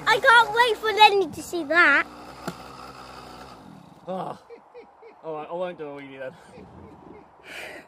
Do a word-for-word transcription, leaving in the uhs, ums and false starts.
I can't wait for Lenny to see that. Oh. Alright, I won't do a wheelie then.